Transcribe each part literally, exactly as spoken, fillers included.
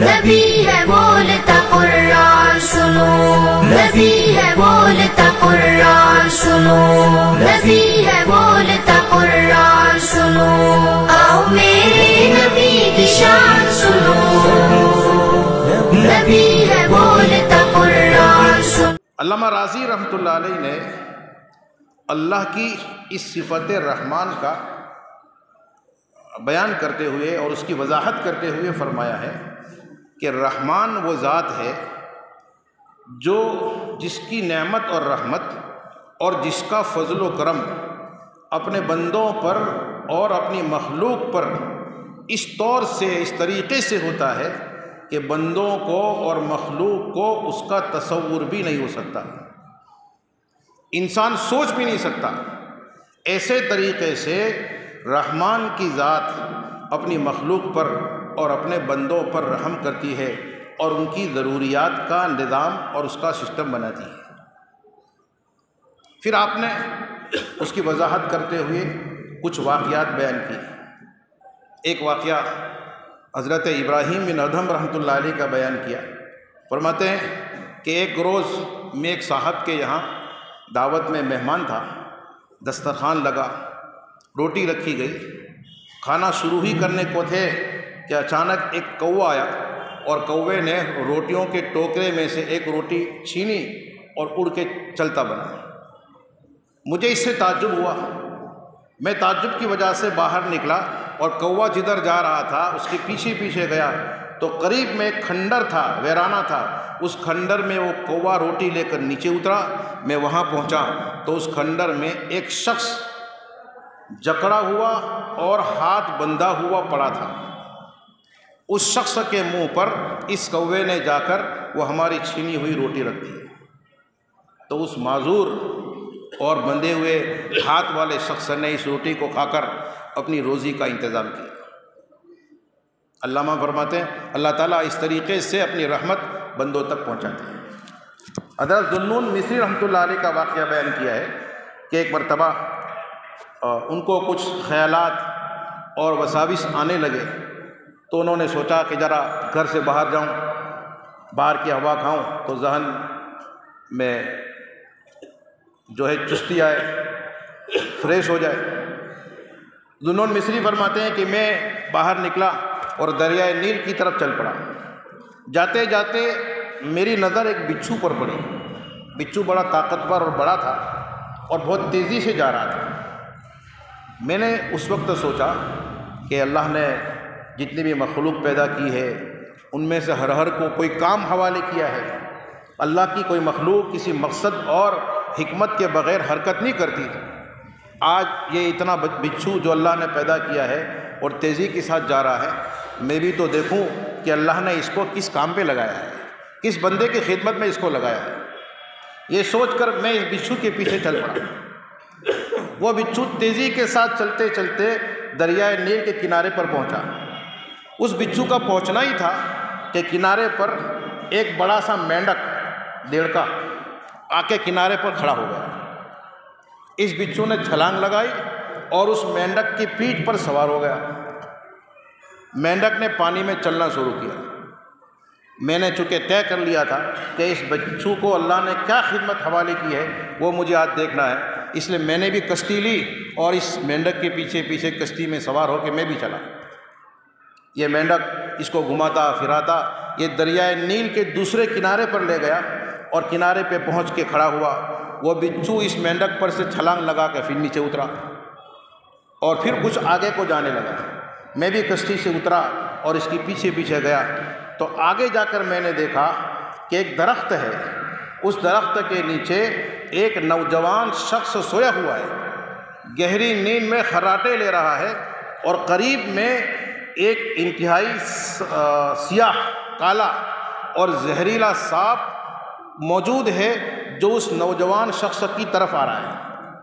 نبی ہے بولتا قرآن سنو، نبی ہے بولتا قرآن سنو، نبی ہے بولتا قرآن سنو، آؤ میرے نبی کی شان سنو، نبی ہے بولتا قرآن سنو۔ علامہ راضی رحمۃ اللہ علیہ نے اللہ کی اس صفت رحمان کا بیان کرتے ہوئے اور اس کی وضاحت کرتے ہوئے فرمایا ہے کہ رحمان وہ ذات ہے جو جس کی نعمت اور رحمت اور جس کا فضل و کرم اپنے بندوں پر اور اپنی مخلوق پر اس طور سے اس طریقے سے ہوتا ہے کہ بندوں کو اور مخلوق کو اس کا تصور بھی نہیں ہو سکتا، انسان سوچ بھی نہیں سکتا۔ ایسے طریقے سے رحمان کی ذات اپنی مخلوق پر اور اپنے بندوں پر رحم کرتی ہے اور ان کی ضروریات کا نظام اور اس کا سسٹم بناتی ہے۔ پھر آپ نے اس کی وضاحت کرتے ہوئے کچھ واقعات بیان کی۔ ایک واقعہ حضرت ابراہیم بن ادھم رحمۃ اللہ علیہ کا بیان کیا۔ فرماتے ہیں کہ ایک روز میں ایک صاحب کے یہاں دعوت میں مہمان تھا، دسترخوان لگا، روٹی رکھی گئی، کھانا شروع ہی کرنے کو تھے کہ اچانک ایک کوا آیا اور کوے نے روٹیوں کے ٹوکرے میں سے ایک روٹی چھینی اور اڑ کے چلتا بنا۔ مجھے اس سے تعجب ہوا، میں تعجب کی وجہ سے باہر نکلا اور کوا جدھر جا رہا تھا اس کے پیچھے پیچھے گیا تو قریب میں ایک کھنڈر تھا، ویرانہ تھا، اس کھنڈر میں وہ کوا روٹی لے کر نیچے اترا۔ میں وہاں پہنچا تو اس کھنڈر میں ایک شخص جکڑا ہوا اور ہاتھ بندھا ہوا پڑا تھا۔ اس شخص کے منہ پر اس کوے نے جا کر وہ ہماری چھینی ہوئی روٹی رکھ دی۔ تو اس معذور اور بندھے ہوئے ہاتھ والے شخص نے اس روٹی کو کھا کر اپنی روزی کا انتظام کیا۔ علامہ فرماتے ہیں اللہ تعالیٰ اس طریقے سے اپنی رحمت بندوں تک پہنچاتے ہیں۔ حضرت ذوالنون مصری رحمۃ اللہ علیہ کا واقعہ بیان کیا ہے کہ ایک مرتبہ ان کو کچھ خیالات اور وساوس آنے لگے تو انہوں نے سوچا کہ ذرا گھر سے باہر جاؤں، باہر کی ہوا کھاؤں تو ذہن میں جو ہے چستی آئے، فریش ہو جائے۔ ذوالنون مصری فرماتے ہیں کہ میں باہر نکلا اور دریائے نیل کی طرف چل پڑا۔ جاتے جاتے میری نظر ایک بچھو پر پڑی۔ بچھو بڑا طاقتور اور بڑا تھا اور بہت تیزی سے جا رہا تھا۔ میں نے اس وقت سوچا کہ اللہ نے جتنی بھی مخلوق پیدا کی ہے ان میں سے ہر ہر کو کوئی کام حوالے کیا ہے۔ اللہ کی کوئی مخلوق کسی مقصد اور حکمت کے بغیر حرکت نہیں کرتی۔ آج یہ اتنا بچھو جو اللہ نے پیدا کیا ہے اور تیزی کے ساتھ جا رہا ہے، میں بھی تو دیکھوں کہ اللہ نے اس کو کس کام پہ لگایا ہے، کس بندے کی خدمت میں اس کو لگایا ہے۔ یہ سوچ کر میں اس بچھو کے پیچھے چل پڑا۔ وہ بچھو تیزی کے ساتھ چلتے چلتے دریائے نیل کے کنارے پر پہنچا۔ اس بچھو کا پہنچنا ہی تھا کہ کنارے پر ایک بڑا سا مینڈک دیڑکا آ کے کنارے پر کھڑا ہو گیا۔ اس بچھو نے چھلانگ لگائی اور اس مینڈک کی پیٹھ پر سوار ہو گیا۔ مینڈک نے پانی میں چلنا شروع کیا۔ میں نے چونکہ طے کر لیا تھا کہ اس بچھو کو اللہ نے کیا خدمت حوالے کی ہے وہ مجھے آج دیکھنا ہے، اس لیے میں نے بھی کشتی لی اور اس مینڈک کے پیچھے پیچھے کشتی میں سوار ہو کے میں بھی چلا۔ یہ مینڈک اس کو گھماتا پھراتا یہ دریائے نیل کے دوسرے کنارے پر لے گیا اور کنارے پہ پہنچ کے کھڑا ہوا۔ وہ بچھو اس مینڈک پر سے چھلانگ لگا کے پھر نیچے اترا اور پھر کچھ آگے کو جانے لگا۔ میں بھی کشتی سے اترا اور اس کے پیچھے پیچھے گیا تو آگے جا کر میں نے دیکھا کہ ایک درخت ہے، اس درخت کے نیچے ایک نوجوان شخص سویا ہوا ہے، گہری نیند میں خراٹے لے رہا ہے اور قریب میں ایک انتہائی سیاہ کالا اور زہریلا سانپ موجود ہے جو اس نوجوان شخص کی طرف آ رہا ہے۔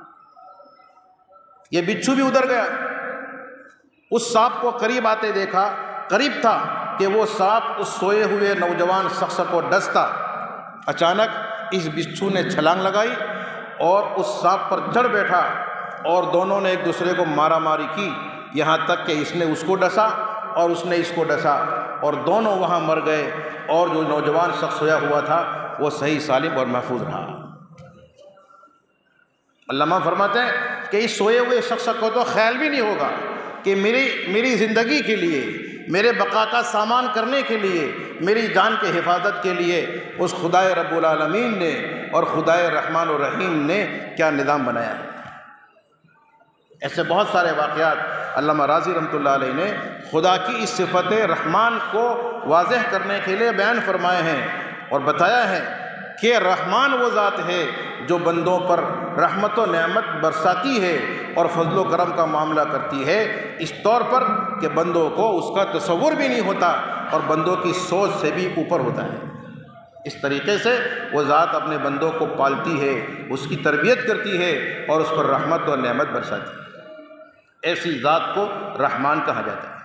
یہ بچھو بھی ادھر گیا، اس سانپ کو قریب آتے دیکھا، قریب تھا کہ وہ سانپ اس سوئے ہوئے نوجوان شخص کو ڈستا۔ اچانک اس بچھو نے چھلانگ لگائی اور اس سانپ پر چڑھ بیٹھا اور دونوں نے ایک دوسرے کو مارا ماری کی، یہاں تک کہ اس نے اس کو ڈسا اور اس نے اس کو ڈسا اور دونوں وہاں مر گئے، اور جو نوجوان شخص سویا ہوا تھا وہ صحیح سالم اور محفوظ رہا۔ علامہ فرماتے ہیں کہ اس سوئے ہوئے شخص کو تو خیال بھی نہیں ہوگا کہ میری میری زندگی کے لیے، میرے بقا کا سامان کرنے کے لیے، میری جان کے حفاظت کے لیے اس خدائے رب العالمین نے اور خدائے رحمان الرحیم نے کیا نظام بنایا ہے۔ ایسے بہت سارے واقعات علامہ راضی رحمۃ اللہ علیہ نے خدا کی اس صفت رحمان کو واضح کرنے کے لیے بیان فرمائے ہیں اور بتایا ہے کہ رحمان وہ ذات ہے جو بندوں پر رحمت و نعمت برساتی ہے اور فضل و کرم کا معاملہ کرتی ہے، اس طور پر کہ بندوں کو اس کا تصور بھی نہیں ہوتا اور بندوں کی سوچ سے بھی اوپر ہوتا ہے۔ اس طریقے سے وہ ذات اپنے بندوں کو پالتی ہے، اس کی تربیت کرتی ہے اور اس پر رحمت اور نعمت برساتی ہے۔ ایسی ذات کو رحمان کہا جاتا ہے۔